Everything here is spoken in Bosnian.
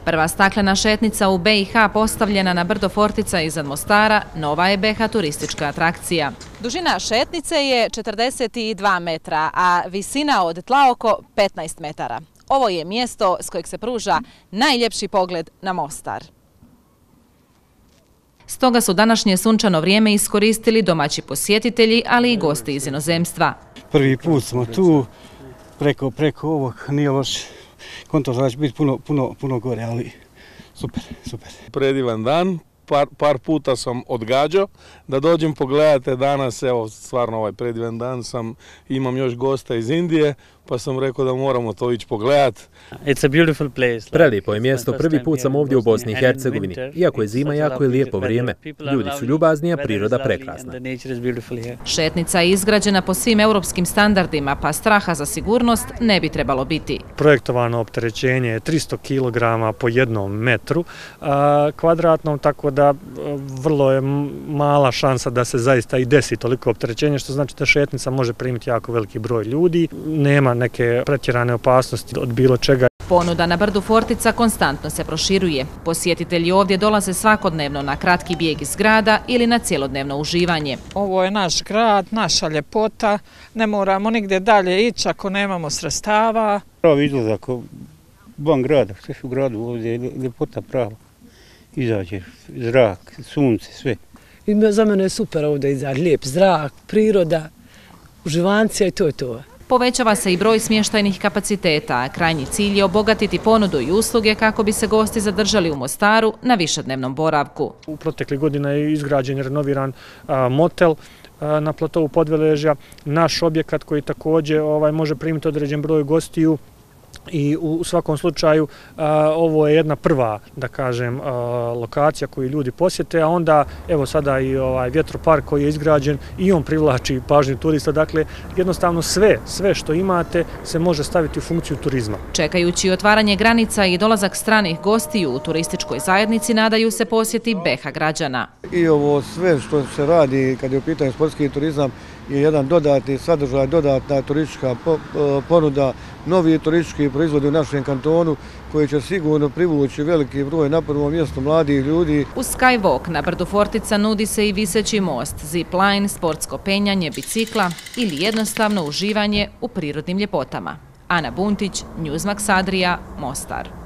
Prva staklena šetnica u BiH postavljena na brdo Fortica iznad Mostara, nova je BiH turistička atrakcija. Dužina šetnice je 42 metra, a visina od tla oko 15 metara. Ovo je mjesto s kojeg se pruža najljepši pogled na Mostar. Stoga su današnje sunčano vrijeme iskoristili domaći posjetitelji, ali i gosti iz inozemstva. Prvi put smo tu, preko ovog nije loše. Konto znači biti puno gore, ali super. Predivan dan, par puta sam odgađao da dođem pogledate danas, evo stvarno ovaj predivan dan imam još gosta iz Indije, pa sam rekao da moramo to ići pogledati. Prelijepo je mjesto, prvi put sam ovdje u Bosni i Hercegovini. Iako je zima, jako je lijepo vrijeme. Ljudi su ljubazni, a priroda prekrasna. Šetnica je izgrađena po svim europskim standardima, pa straha za sigurnost ne bi trebalo biti. Projektovano opterećenje je 300 kg po jednom metru kvadratnom, tako da vrlo je mala šansa da se zaista i desi toliko opterećenje, što znači da šetnica može primiti jako veliki broj ljudi. Nema neke pretjerane opasnosti od bilo čega. Ponuda na brdu Fortica konstantno se proširuje. Posjetitelji ovdje dolaze svakodnevno na kratki bijeg iz grada ili na cjelodnevno uživanje. Ovo je naš grad, naša ljepota. Ne moramo nigdje dalje ići ako nemamo sredstava. Pravi izlazak van grada, sve u gradu, ovdje je ljepota prava. Izađeš, zrak, sunce, sve. Za mene je super ovdje izaći, lijep zrak, priroda, uživancija i to je to. Povećava se i broj smještajnih kapaciteta, a krajnji cilj je obogatiti ponudu i usluge kako bi se gosti zadržali u Mostaru na višednevnom boravku. U proteklih godina je izgrađen i renoviran motel na platovu Podveležja, naš objekat koji također može primiti određen broj gostiju. I u svakom slučaju ovo je jedna prva, da kažem, lokacija koju ljudi posjete, a onda evo sada i vjetropark koji je izgrađen i on privlači pažnju turista. Dakle, jednostavno sve što imate se može staviti u funkciju turizma. Čekajući otvaranje granica i dolazak stranih gostiju u turističkoj zajednici, nadaju se posjeti BiH građana. I ovo sve što se radi kad je u pitanju sportski turizam je jedan dodatni sadržaj, dodatna turistička ponuda, novi turistički proizvodi u našem kantonu koji će sigurno privući veliki broj na prvom mjestu mladih ljudi. U Skywalk na brdu Fortica nudi se i viseći most, zipline, sportsko penjanje, bicikla ili jednostavno uživanje u prirodnim ljepotama. Ana Buntić, Newsmax Adria, Mostar.